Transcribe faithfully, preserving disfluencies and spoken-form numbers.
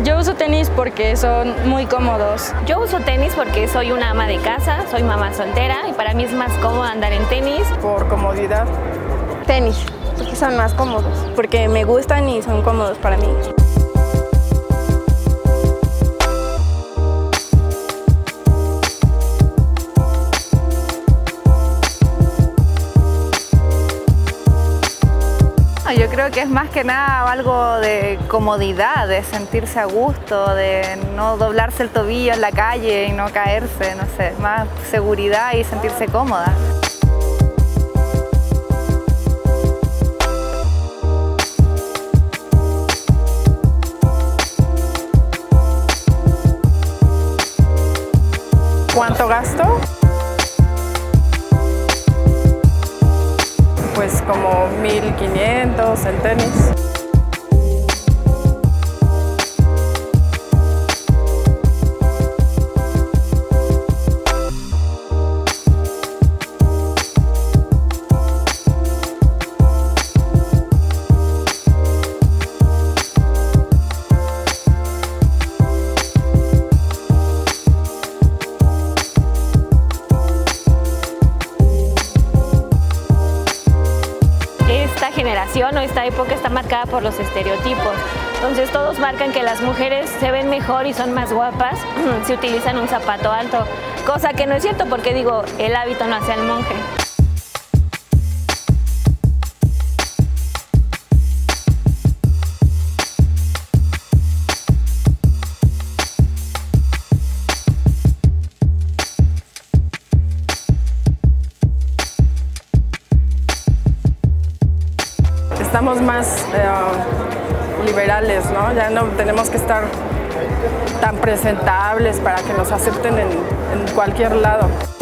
Yo uso tenis porque son muy cómodos. Yo uso tenis porque soy una ama de casa, soy mamá soltera y para mí es más cómodo andar en tenis. Por comodidad. Tenis, porque son más cómodos. Porque me gustan y son cómodos para mí. Yo creo que es más que nada algo de comodidad, de sentirse a gusto, de no doblarse el tobillo en la calle y no caerse, no sé, más seguridad y sentirse cómoda. ¿Cuánto gasto? Pues como mil quinientos en tenis. Esta generación o esta época está marcada por los estereotipos. Entonces todos marcan que las mujeres se ven mejor y son más guapas si utilizan un zapato alto, cosa que no es cierto porque digo, el hábito no hace al monje. Estamos más eh, liberales, ¿no? Ya no tenemos que estar tan presentables para que nos acepten en, en cualquier lado.